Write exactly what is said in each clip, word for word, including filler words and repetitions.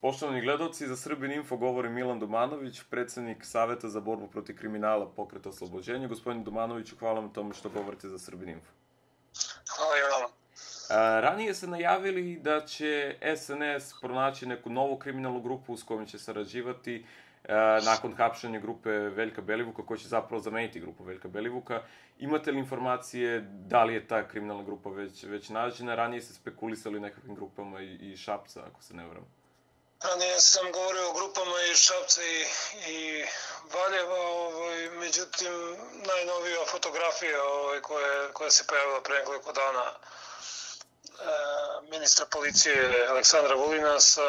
Poštovani gledalci, za Srbin Info govori Milan Domanović, predsednik Saveta za borbu protiv kriminala Pokreta oslobođenja. Gospodin Domanoviću, hvala vam tome što govorite za Srbin Info. Hvala i vama. Ranije ste najavili da će S N S pronaći neku novu kriminalnu grupu s kojom će sarađivati nakon hapšenja grupe Veljka Belivuka, koja će zapravo zameniti grupu Veljka Belivuka. Imate li informacije da li je ta kriminalna grupa već, već nađena? Ranije ste spekulisali nekakvim grupama i, i Šapca, ako se ne varam. Ranije sam govorio o grupama iz Šapca i, i Valjeva, ovaj, međutim, najnovija fotografija ovaj, koja, koja se pojavila pre nekoliko dana e, ministra policije Aleksandra Vulina sa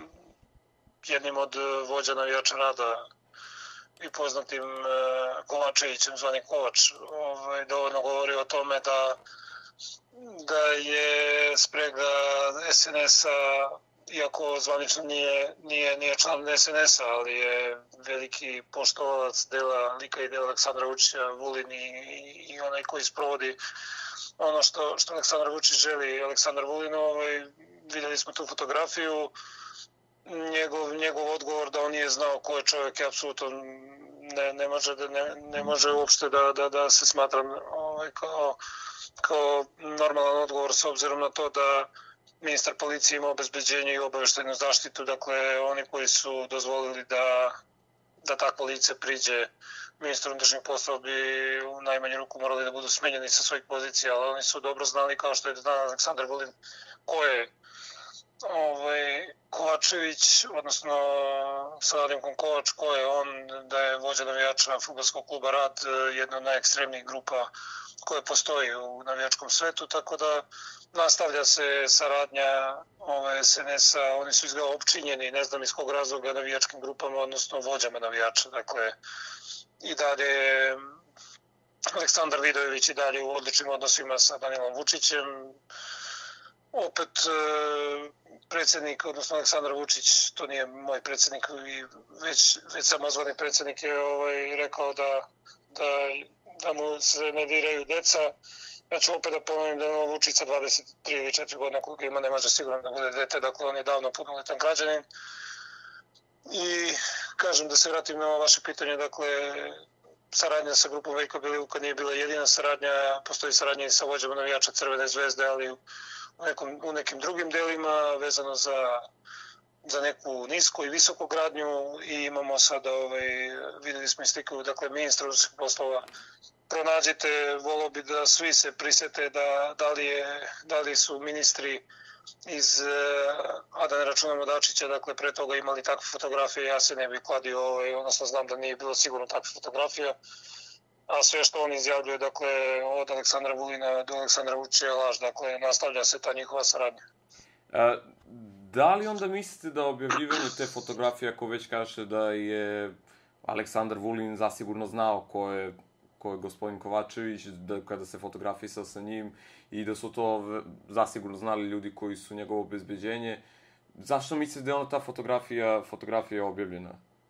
jednim od vođa navijača rada i poznatim e, Kovačevićem, zvani Kovač, ovaj, dovoljno govori o tome da, da je sprega S N S-a, iako zvanično nije, nije, nije član S N S-a, ali je veliki poštovalac dela lika i dela Aleksandra Vučića, Vulin i, i onaj koji sprovodi ono što, što Aleksandar Vučić želi. Aleksandar Vulin, ovaj, vidjeli smo tu fotografiju, njegov, njegov odgovor da on nije znao ko je čovjek je apsolutno ne, ne, može, da, ne, ne može uopšte da, da, da se smatra ovaj, kao, kao normalan odgovor s obzirom na to da ministar policije ima obezbeđenje i obaveštajnu zaštitu, dakle oni koji su dozvolili da, da takvo lice priđe ministru unutrašnjih poslova bi u najmanju ruku morali da budu smenjeni sa svojih pozicija, ali oni su dobro znali, kao što je znao Aleksandar Vulin, ko je ovaj, Kovačević, odnosno sa nadimkom Kovač, ko je on, da je vođa navijača fudbalskog kluba Rad, jedna od najekstremnijih grupa koje postoji u navijačkom svetu, tako da nastavlja se saradnja ove S N S-a, oni su izgleda opčinjeni, ne znam iz kog razloga, navijačkim grupama, odnosno vođama navijača. Dakle, i dalje Aleksandar Vidojević i dalje u odličnim odnosima sa Danilom Vučićem. Opet predsjednik, odnosno Aleksandar Vučić, to nije moj predsjednik, već, već samozvani predsjednik je ovaj, rekao da, da, da mu se ne diraju deca. Ja ću opet da ponovim da je Vučić sa dvadeset tri ili četiri godina koliko ima ne može sigurno da bude dete, dakle on je davno punoletan građanin. I kažem da se vratim na vaše pitanje, dakle saradnja sa grupom Veljka Belivuka nije bila jedina saradnja, postoji saradnja i sa vođama navijača Crvene zvezde, ali u, nekom, u nekim drugim delima vezano za, za neku nisko i visoko gradnju i imamo sad, ovaj, vidjeli smo i sliku, dakle ministra unutrašnjih poslova. Pronađite, volio bi da svi se prisete da, da, li je, da li su ministri iz, a da ne računamo Dačića, dakle pre toga imali takve fotografije, ja se ne bih kladio, ovaj, odnosno znam da nije bilo sigurno takve fotografija, a sve što on izjavljuje, dakle od Aleksandra Vulina do Aleksandra Vučića je laž, dakle nastavlja se ta njihova saradnja. A, da li onda mislite da objavljivanje te fotografije, ako već kažete da je Aleksandar Vulin zasigurno znao ko je ko je gospodin Kovačević, da kada se fotografisao sa njim i da su to zasigurno znali ljudi koji su njegovo obezbeđenje. Zašto mislite da je ona ta fotografija, fotografija objavljena?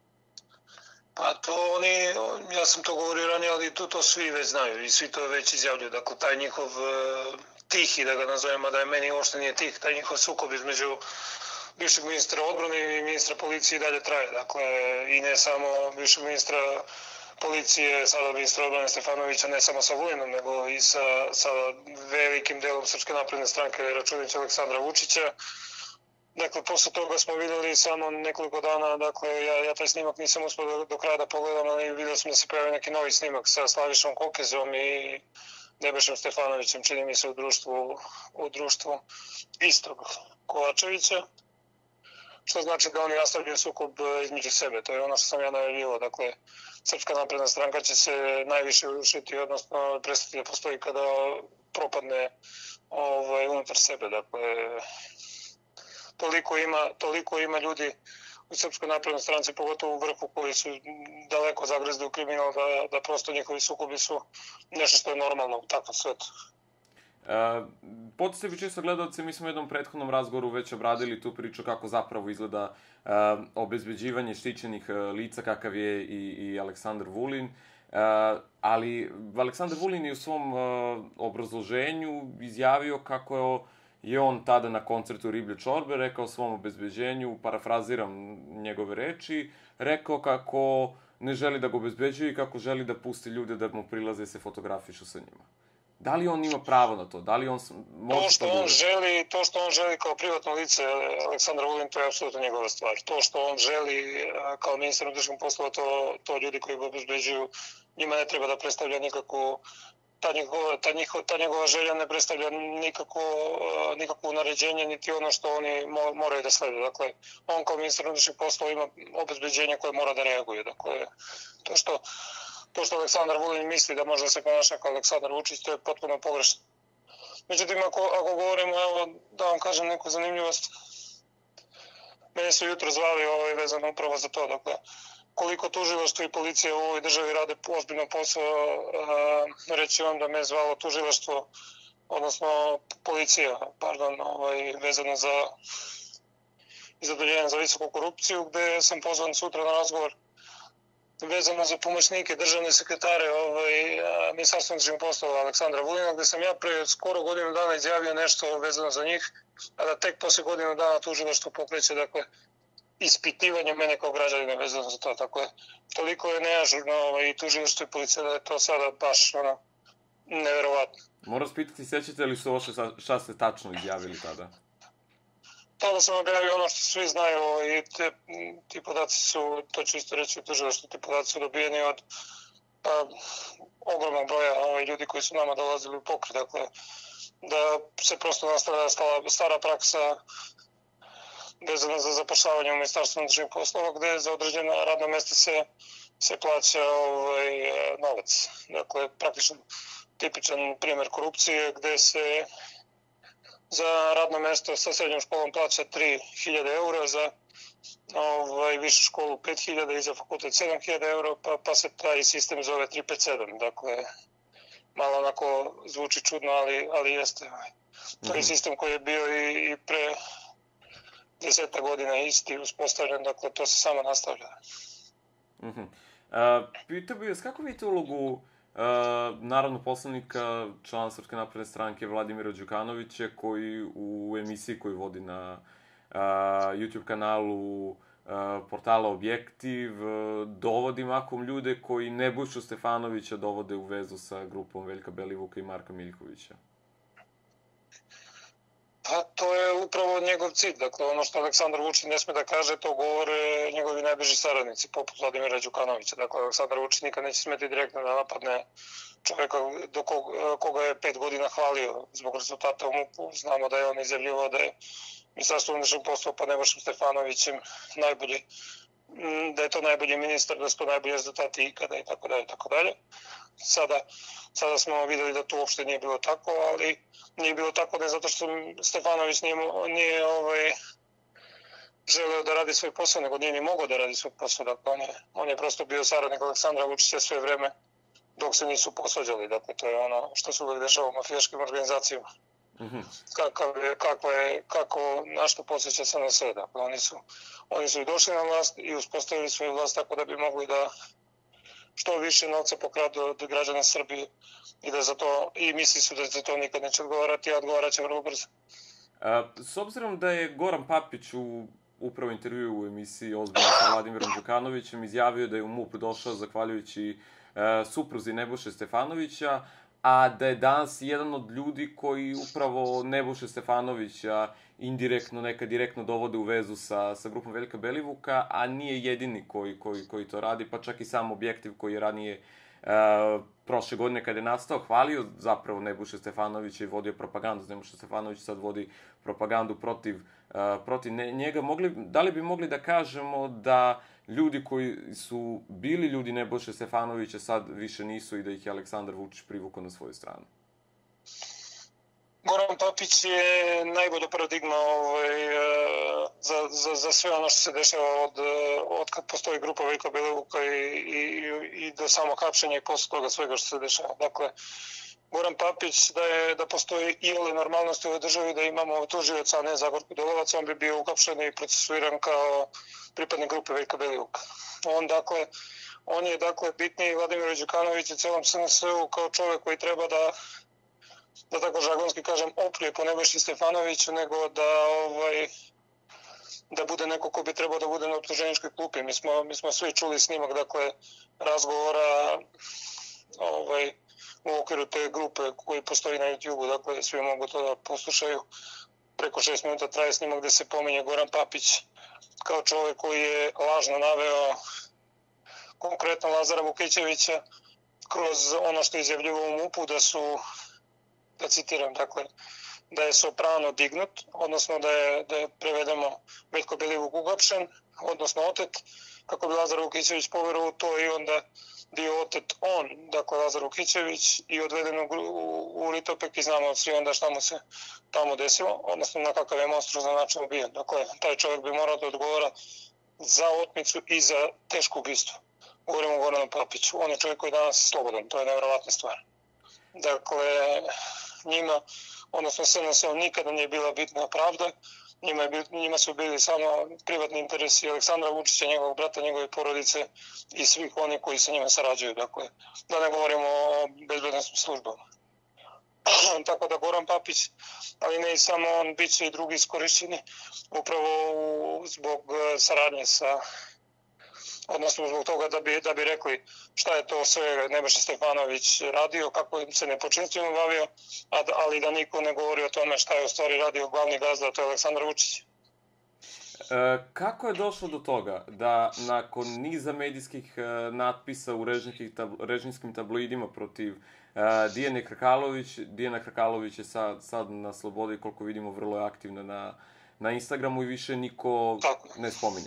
Pa to oni, ja sam to govorio ranije, ali to, to svi već znaju i svi to već izjavljuju. Dakle, taj njihov uh, tihi, da ga nazovemo, da je meni uopšte nije tih, taj njihov sukob između bivšeg ministra odbrane i ministra policije i dalje traje. Dakle, i ne samo bivšeg ministra policije, sada ministra odbrane Stefanovića, ne samo sa Vulinom, nego i sa, sa velikim delom Srpske napredne stranke, računajući Aleksandra Vučića. Dakle, posle toga smo videli samo nekoliko dana, dakle, ja, ja taj snimak nisam uspio do, do kraja da pogledam, ali vidio sam da se pojavio neki novi snimak sa Slavišom Kokezom i Nebojšom Stefanovićem, čini mi se u društvu, u društvu istog Kovačevića. Što znači da oni nastavljaju sukob između sebe. To je ono što sam ja najavljivao. Dakle, Srpska napredna stranka će se najviše urušiti, odnosno prestati da postoji kada propadne ovaj, unutar sebe. Dakle, toliko ima, toliko ima ljudi u Srpskoj naprednoj stranci, pogotovo u vrhu, koji su daleko zagrezli u kriminal, da, da prosto njihovi sukobi su nešto što je normalno u takvom svetu. Uh, Podsjećaju često gledalce, mi smo u jednom prethodnom razgovoru već obradili tu priču kako zapravo izgleda uh, obezbeđivanje štićenih uh, lica, kakav je i, i Aleksandar Vulin, uh, ali Aleksandar Vulin je u svom uh, obrazloženju izjavio kako je on tada na koncertu Riblje čorbe rekao svom obezbeđenju, parafraziram njegove reči, rekao kako ne želi da ga obezbeđuje i kako želi da pusti ljude da mu prilaze i se fotografišu sa njima. Da li on ima pravo na to? Da li on može to što on želi, to što on želi kao privatno lice Aleksandar Vulin, to je apsolutno njegova stvar. To što on želi kao ministar unutrašnjih poslova, to, to ljudi koji ga obezbeđuju, njima ne treba da predstavlja nikakvu, ta njegova, ta njihova, ta njegova želja ne predstavlja nikako, nikakvo naređenje, niti ono što oni moraju da slede. Dakle, on kao ministar unutrašnjih poslova ima obezbeđenje koje mora da reaguje. Dakle, to što To što Aleksandar Vulin misli da može da se ponaša kao Aleksandar Vučić, to je potpuno pogrešno. Međutim, ako, ako govorimo, evo, da vam kažem neku zanimljivost, mene su jutro zvali ovaj, vezano upravo za to. Dakle, koliko tužilaštvo i policija u ovoj državi rade ozbiljno posao, a, reći vam da me je zvalo tužilaštvo, odnosno policija, pardon, ovaj, vezano za izadoljenje za visoku korupciju, gde sam pozvan sutra na razgovor vezano za pomoćnike državne sekretare ovaj, Ministarstva unutrašnjih poslova Aleksandra Vulina, gde sam ja pre skoro godinu dana izjavio nešto vezano za njih, a da tek posle godinu dana tužilaštvo pokreće, dakle, ispitivanje mene kao građanina vezano za to. Dakle, toliko je neažurno ovaj, i tužilaštvo i policija da je to sada baš ono, neverovatno. Moram spitati, sećate li se ovo šta ste tačno izjavili tada? Tada sam objavio ono što svi znaju i te, ti podaci su, to ću isto reći u tužilaštvu, ti podaci su dobijeni od pa, ogromnog broja ovaj, ljudi koji su nama dolazili u pokret. Dakle, da se prosto nastavlja stara, stara praksa vezana za zapošljavanje u Ministarstvu unutrašnjih poslova, gde za određena radna mesta se, se plaća ovaj, novac. Dakle, praktično tipičan primjer korupcije gde se za radno mesto sa srednjom školom plaća tri hiljade eura, za ovaj, višu školu pet hiljada i za fakultet sedam hiljada eura, pa, pa se taj sistem zove tri pet sedam. Dakle, malo onako zvuči čudno, ali, ali jeste. To je sistem koji je bio i, i pre deseta godina isti uspostavljen, dakle to se samo nastavlja. Mm-hmm. Uh, pitao bih vas, kako vidite ulogu Uh, narodnog poslanika, člana Srpske napredne stranke Vladimira Đukanovića, koji u emisiji koju vodi na uh, YouTube kanalu uh, portala Objektiv uh, dovodi makom ljude koji Nebojšu Stefanovića dovode u vezu sa grupom Veljka Belivuka i Marka Miljkovića? Pa to je upravo njegov cilj. Dakle, ono što Aleksandar Vučić ne sme da kaže, to govore njegovi najbliži saradnici, poput Vladimira Đukanovića. Dakle, Aleksandar Vučić nikad neće smeti direktno da napadne čovjeka do kog, koga je pet godina hvalio zbog rezultata u MUP-u. Znamo da je on izjavljivao da je Ministarstvo unutrašnjih poslova pod Nebojšom Stefanovićem najbolji, da je to najbolji ministar, da su to najbolji rezultati ikada i tako dalje, tako dalje. Sada, sada smo videli da to uopšte nije bilo tako, ali nije bilo tako ne zato što Stefanović nije, nije ovaj, želeo da radi svoj posao, nego nije ni mogao da radi svoj posao. Dakle, on je, on je prosto bio saradnik Aleksandra Vučića sve vreme dok se nisu posvađali. Dakle, to je ono što se uvek dešava u mafijaškim organizacijama. Mm-hmm. Kakav je, kako je, kako, na što podsjeća se na sve. Dakle, oni su, oni su i došli na vlast i uspostavili svoju vlast tako da bi mogli da što više novca pokradu od građana Srbije i da za to, i misli su da za to nikad neće odgovarati, a odgovarat će vrlo brzo. A, s obzirom da je Goran Papić u upravo intervju u emisiji Ozbiljno sa Vladimirom Đukanovićem izjavio da je u MUP došao zahvaljujući e, supruzi Nebojše Stefanovića, a da je danas jedan od ljudi koji upravo Nebojše Stefanovića indirektno, neka direktno dovode u vezu sa, sa grupom Veljka Belivuka, a nije jedini koji, koji, koji to radi, pa čak i sam Objektiv koji je ranije uh, prošle godine kada je nastao, hvalio zapravo Nebojše Stefanovića i vodio propagandu. Nebojša Stefanović sad vodi propagandu protiv, uh, protiv njega. Mogli, da li bi mogli da kažemo da ljudi koji su bili ljudi Nebojše Stefanovića sad više nisu i da ih je Aleksandar Vučić privukao na svoju stranu? Goran Papić je najbolja paradigma ovaj, za, za, za sve ono što se dešava od, od kad postoji grupa Veljka Belivuka i, i, i do samog hapšenja i posle toga svega što se dešava. Dakle, Goran Papić, da, je, da postoji i ole normalnosti u ovoj državi, da imamo tužioca, a ne Zagorku Dolovac, on bi bio uhapšen i procesuiran kao pripadnik grupe Veljka Belivuka. On, dakle, on je dakle bitniji Vladimir Đukanović i celom S N S-u kao čovjek koji treba da da tako žargonski kažem, oplije po Nebojši Stefanoviću, nego da, ovaj, da bude neko ko bi trebao da bude na optuženičkoj klupi. Mi smo, mi smo svi čuli snimak, dakle, razgovora ovaj, u okviru te grupe koji postoji na YouTube-u, dakle, svi mogu to da poslušaju. Preko šest minuta traje snimak gde se pominje Goran Papić kao čovjek koji je lažno naveo konkretno Lazara Vukićevića kroz ono što je izjavljivo u MUP-u da su, da citiram, dakle, da je Soprano dignut, odnosno da je, da je prevedemo Veljko Belivuk uhapšen, odnosno otet, kako bi Lazar Vukićević poverovao to i onda bio otet on, dakle Lazar Vukićević, i odveden u, u, u Ritopek i znamo svi onda šta mu se tamo desilo, odnosno na kakav je monstruozan način ubijen. Dakle, taj čovjek bi morao da odgovara za otmicu i za teško ubistvo. Govorimo o Goranu Papiću. On je čovjek koji je danas slobodan, to je nevjerovatna stvar. Dakle, njima, odnosno S N S-om nikada nije bila bitna pravda, njima, je, njima su bili samo privatni interesi Aleksandra Vučića, njegovog brata, njegove porodice i svih onih koji sa njima sarađuju. Dakle, da ne govorimo o bezbednosnim službama. Tako da Goran Papić, ali ne i samo on, bit će i drugi iskorišćeni upravo u, zbog saradnje sa, odnosno zbog toga da bi, da bi rekli šta je to sve Nebojša Stefanović radio, kako se nepočinstveno bavio, ali da niko ne govori o tome šta je u stvari radio glavni gazda, to je Aleksandar Vučić. E, kako je došlo do toga da nakon niza medijskih e, natpisa u tablo, režimskim tabloidima protiv e, Dijane Hrkalović, Dijana Hrkalović je sad, sad na slobodi, koliko vidimo, vrlo je aktivna na, na Instagramu i više niko Tako. ne spominje.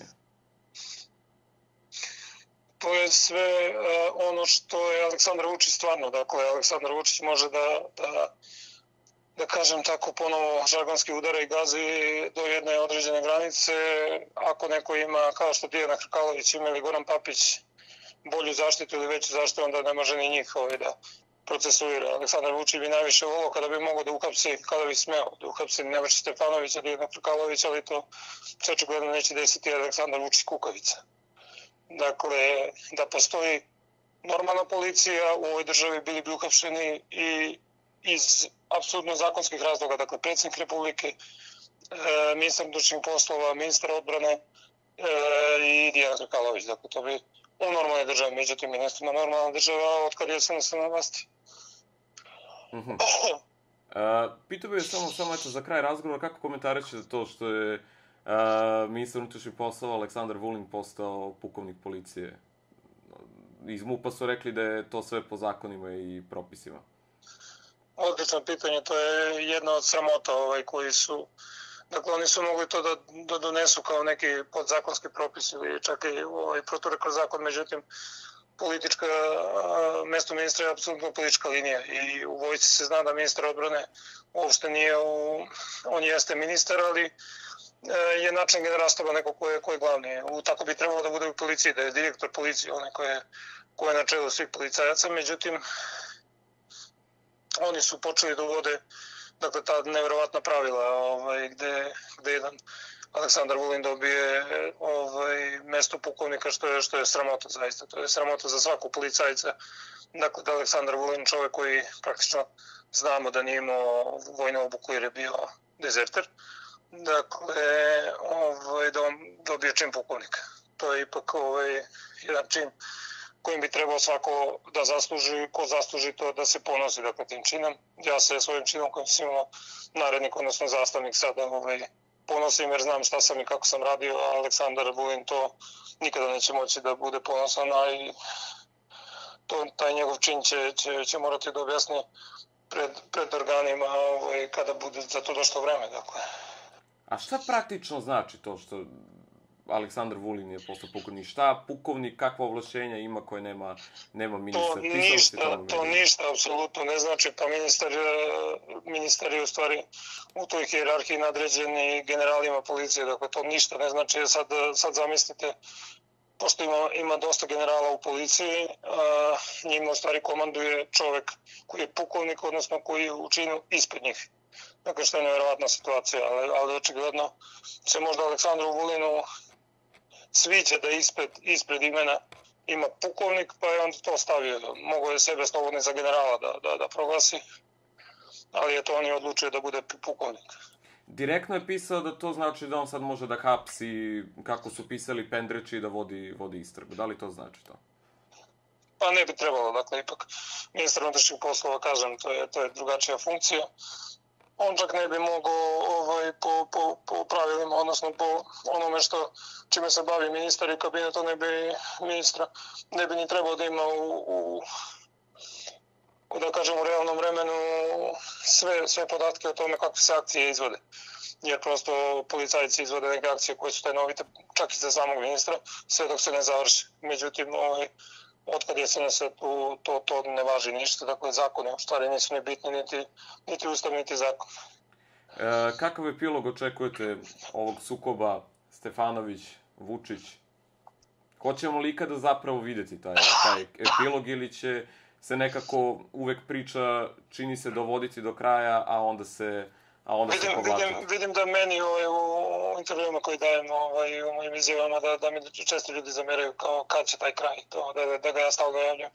To je sve uh, ono što je Aleksandar Vučić stvarno. Dakle, Aleksandar Vučić može da, da, da kažem tako, ponovo žargonski udara i gazi do jedne određene granice. Ako neko ima, kao što Dijana Hrkalović ima ili Goran Papić, bolju zaštitu ili veću zaštitu, onda ne može ni njih ovaj, da procesuira. Aleksandar Vučić bi najviše volao kada bi mogao da uhapsi, kada bi smeo da uhapsi Nebojšu Stefanovića, Dijana Hrkalovića, ali to se očigledno neće desiti Aleksandar Vučić kukavica. Dakle, da postoji normalna policija u ovoj državi, bili bi uhapšeni i iz apsolutno zakonskih razloga, dakle predsjednik Republike, e, ministar unutrašnjih poslova, ministar odbrane e, i Dijana Hrkalović. Dakle, to bi u normalnoj državi, međutim, mi nismo normalna država od kada je S N S na vlasti. Mm-hmm. uh, pitao bih samo, samo eto, za kraj razgovora, kako komentarišete to što je Uh, ministar unutrašnjih poslova Aleksandar Vulin postao pukovnik policije? Iz MUP-a su rekli da je to sve po zakonima i propisima. Odlično pitanje, to je jedna od sramota ovaj, koji su, dakle oni su mogli to da, da donesu kao neki podzakonski propis ili čak i ovaj, proture kroz zakon, međutim politička, mesto ministra je apsolutno politička linija i u vojsci se zna da ministar odbrane uopšte nije u, on jeste ministar, ali je način generalstava neko ko je, ko je glavni. U, tako bi trebalo da bude u policiji, da je direktor policije, onaj ko je, ko je na čelu svih policajaca. Međutim, oni su počeli da uvode, dakle, ta nevjerovatna pravila, ovaj, gde, gde jedan Aleksandar Vulin dobije ovaj, mesto pukovnika, što je, što je sramota zaista. To je sramota za svakog policajca. Dakle, da Aleksandar Vulin, čovjek koji praktično znamo da nije imao vojnu obuku jer je bio dezerter, dakle, ovaj, da on dobije čin pukovnika. To je ipak ovaj, jedan čin kojim bi trebao svako da zasluži, ko zasluži to da se ponosi, dakle, tim činom. Ja se svojim činom kojim sam imao narednik, odnosno zastavnik sada ovaj, ponosim jer znam šta sam i kako sam radio, a Aleksandar Vulin to nikada neće moći da bude ponosan, a i to, taj njegov čin će, će, će morati da objasni pred, pred organima ovaj, kada bude za to došlo vreme, dakle. A šta praktično znači to što Aleksandar Vulin je postao pukovnik? Šta pukovnik, kakva ovlašćenja ima koje nema, nema ministar? To ništa, to ništa, apsolutno ne znači. Pa ministar, ministar je u stvari u toj hijerarhiji nadređen i generalima policije, dakle to ništa ne znači. Sad, sad zamislite, pošto ima, ima dosta generala u policiji, a, njima u stvari komanduje čovek koji je pukovnik, odnosno koji je u činu ispred njih. Dakle, što je nevjerovatna situacija, ali, ali očigledno se možda Aleksandru Vulinu sviđa da ispred, ispred imena ima pukovnik, pa je onda to stavio. Mogu je sebe slobodni za generala da, da, da proglasi. ali eto, on je odlučio da bude pukovnik. Direktno je pisao da to znači da on sad može da hapsi, kako su pisali, Pendreči i da vodi, vodi istragu. Da li to znači to? Pa ne bi trebalo, dakle, ipak ministar unutrašnjih poslova, kažem, to je, to je drugačija funkcija. On čak ne bi mogao ovaj, po, po, po pravilima, odnosno po onome što čime se bavi ministar i kabinet, on ne bi ministra, ne bi ni trebao da ima u, u da kažem, u realnom vremenu sve, sve podatke o tome kakve se akcije izvode. Jer prosto policajci izvode neke akcije koje su tajnovite, čak i za samog ministra, sve dok se ne završi. Međutim, ovaj, otkad je S N S tu, to, to ne važi ništa, dakle zakone u stvari nisu ni bitni, niti, niti ustav, niti zakon. E, kakav epilog očekujete ovog sukoba Stefanović-Vučić? Hoćemo li ikada zapravo vidjeti taj, taj epilog ili će se nekako uvek priča, čini se, dovoditi do kraja, a onda se, a onda vidim, se povlačiti? Vidim, vidim da meni ovaj, u intervjuima koji dajem ovaj, u mojim izjavama da, da mi često ljudi zameraju kao kad će taj kraj, to, da, da ga ja stalno javljam.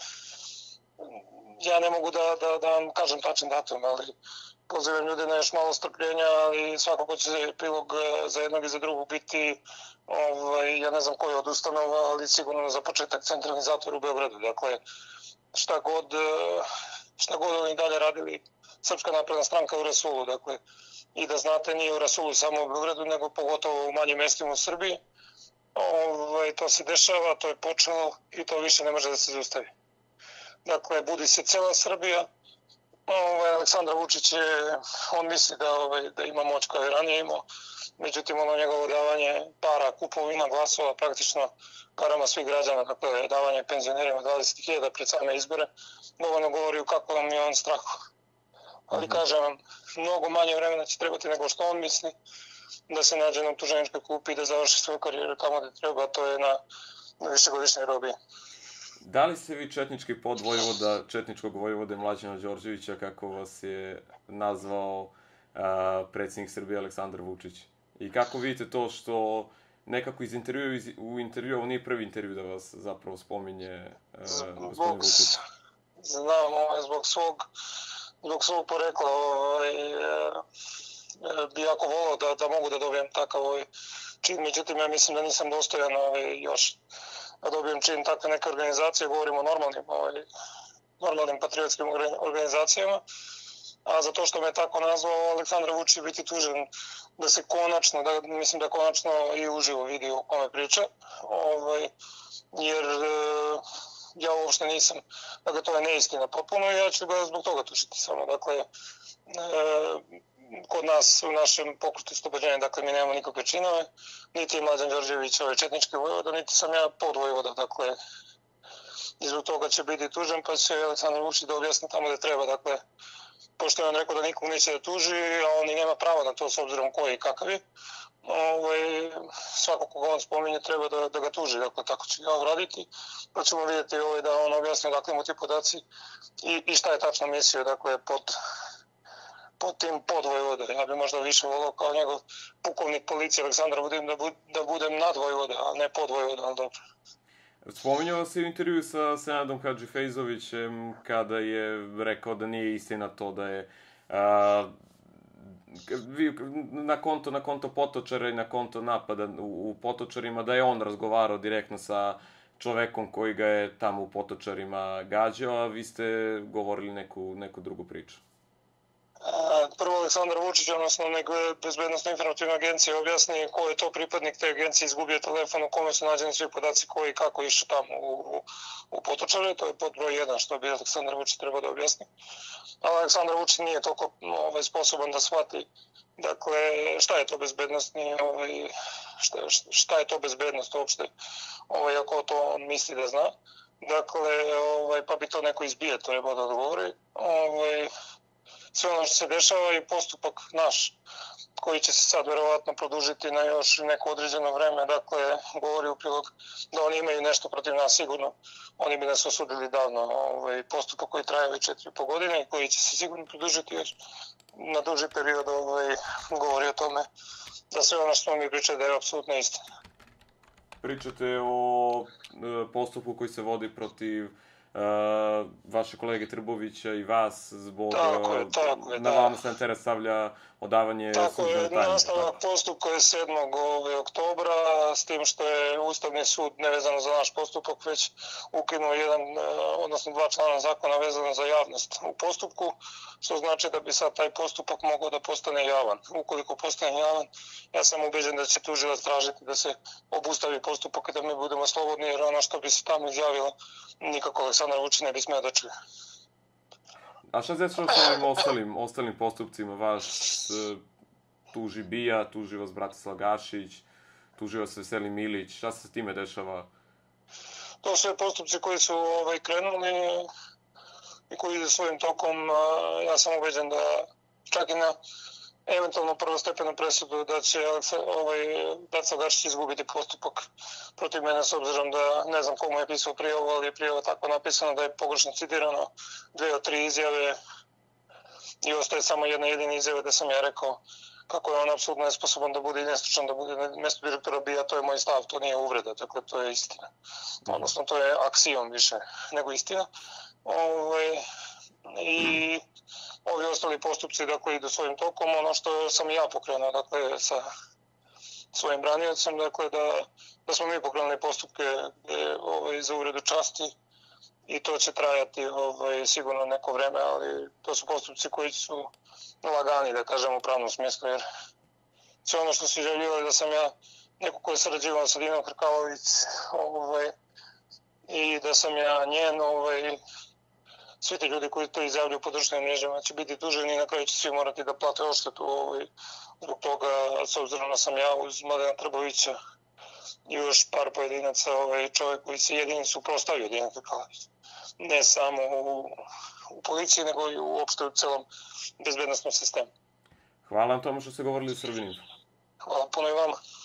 Ja ne mogu da, da, da vam kažem tačan datum, ali pozivam ljude na još malo strpljenja, ali svakako će epilog za jednog i za drugog biti, ovaj, ja ne znam koji od ustanova, ali sigurno za početak centralni zatvor u Beogradu. Dakle, šta god, šta god oni dalje radili, Srpska napredna stranka u Rasulu, dakle, i da znate, nije u Rasulu samo u Beogradu, nego pogotovo u manjim mestima u Srbiji. Ovaj, to se dešava, to je počelo i to više ne može da se zaustavi. Dakle, budi se cela Srbija. Ovaj, Aleksandar Vučić je, on misli da, ovaj, da ima moć kao i ranije imao, međutim ono njegovo davanje para, kupovina glasova, praktično parama svih građana, dakle davanje penzionerima dvadeset hiljada pred same izbore, dovoljno govori u kakvom je on strahu. Ali kažem vam, mnogo manje vremena će trebati nego što on misli da se nađe na optuženičkoj klupi i da završi svoju karijeru tamo gde treba, to je na, na višegodišnjoj robiji. Da li ste vi četnički podvojvoda, četničkog vojvode Mlađana Đorđevića, kako vas je nazvao a, predsjednik Srbije Aleksandar Vučić? I kako vidite to što nekako iz intervjua, iz, u intervju, ovo nije prvi intervju da vas zapravo spominje a, gospodin Vučić? Znam, ovaj, zbog svog, zbog svog porekla ovaj, bi jako volao da, da mogu da dobijem takav ovaj čin, međutim ja mislim da nisam dostojan ovaj, još da dobijem čin takve neke organizacije, govorimo o normalnim, ovaj, normalnim patriotskim organizacijama, a za to što me tako nazvao, Aleksandar Vučić će biti tužen da se konačno, da, mislim da konačno i uživo vidi o kome priča, ovaj, jer e, ja uopšte nisam, dakle to je neistina potpuno i ja ću ga zbog toga tužiti samo, dakle, e, kod nas u našem pokretu oslobođenja, dakle mi nemamo nikakve činove, niti je Mlađan Đorđević ovaj četnički vojvoda, niti sam ja podvojvoda, dakle i zbog toga će biti tužen, pa će Aleksandar Vučić da objasni tamo gde treba, dakle pošto je on rekao da nikog neće da tuži, a on i nema pravo na to s obzirom koji i kakav je, ovaj, svako koga on spominje treba da, da ga tuži, dakle tako će ga uraditi, pa ćemo vidjeti ovaj, da on objasni dakle mu ti podaci i, i šta je tačno mislio, dakle pod pod tim podvojvoda. Ja bih možda više volao kao njegov pukovnik policije Aleksandar Vučić da, bud, da budem nadvojvoda, a ne podvojvoda, ali dobro. Spominjao se u intervju sa Senadom Hadžifejzovićem kada je rekao da nije istina to da je a, vi, na konto na konto Potočara i na konto napada u, u Potočarima, da je on razgovarao direktno sa čovekom koji ga je tamo u Potočarima gađao, a vi ste govorili neku, neku drugu priču. Prvo Aleksandar Vučić, odnosno neke bezbednostne informativne agencije objasni ko je to pripadnik te agencije, izgubio telefon u kome su nađeni svi podaci koji i kako išao tamo u, u, u Potočare, to je pod broj jedan što bi Aleksandar Vučić trebao da objasni. Ali Aleksandar Vučić nije toliko ovaj, sposoban da shvati dakle, šta je to bezbednostni, ovaj, šta, šta je to bezbednost uopšte, ovaj, ako to on misli da zna. Dakle, ovaj, pa bi to neko izbije, to je da odgovori. Ovaj, sve ono što se dešava i postupak naš, koji će se sad verovatno produžiti na još neko određeno vreme, dakle, govori u prilog da oni imaju nešto protiv nas sigurno. Oni bi nas osudili davno, ovaj, postupak koji traje već četiri i po godine i koji će se sigurno produžiti još na duži period, ovaj, govori o tome da sve ono što mi pričaju da je apsolutno istina. Pričate o postupku koji se vodi protiv vaše kolege Trbovića i vas zbog tako je, tako je, na da. vama se na teret stavlja odavanje službene tajne. Tako je, nastavak postupka je sedmog oktobra, s tim što je Ustavni sud, nevezano za naš postupak, već ukinuo jedan, odnosno dva člana zakona vezano za javnost u postupku, što znači da bi sad taj postupak mogao da postane javan. Ukoliko postane javan, ja sam ubeđen da će tužilac tražiti da se obustavi postupak i da mi budemo slobodni, jer ono što bi se tamo izjavilo, nikako Aleksandar Vučić ne bi smeo da čuje. A šta se dešava sa ovim ostalim, ostalim postupcima? Vaš tuži Bija, tuži vas Bratislav Gašić, tuži vas Veselin Milić, šta se sa time dešava? To su postupci koji su ovaj, krenuli i koji ide svojim tokom. Ja sam ubeđen da čak i na eventualno prvostepenu presudu da će ovaj, Bratislav Gašić izgubiti postupak protiv mene, s obzirom da ne znam komu je pisao prijavu, ali je prijava tako napisana da je pogrešno citirano dve od tri izjave i ostaje samo jedna jedina izjava da sam ja rekao kako je on apsolutno nesposoban da bude i nestručan da bude na mjestu direktora Bija, to je moj stav, to nije uvreda, dakle to je istina. Odnosno to je aksijom više nego istina. Ovaj, I ovi ostali postupci dakle idu svojim tokom, ono što sam ja pokrenuo dakle sa svojim braniocem, dakle da, da smo mi pokrenuli postupke ovaj, za uvredu časti i to će trajati ovaj, sigurno neko vreme, ali to su postupci koji su lagani, da kažem, u pravnom smislu, jer sve ono što su izjavljivali da sam ja neko ko je sarađivao sa Dinom Hrkalović ovaj, i da sam ja njen, ovaj, svi ti ljudi koji to izjavljaju po društvenim mrežama će biti tuženi i na kraju će svi morati da plate odštetu ovaj, zbog toga, s obzirom da sam ja uz Mladena Trbovića i još par pojedinaca ovaj, čovjek koji se jedini suprotstavio Dina Hrkalović. Ne samo u, u policiji, nego i uopšte u celom bezbednostnom sistemu. Hvala vam tomu što ste govorili u Srbiji. Hvala puno i vama.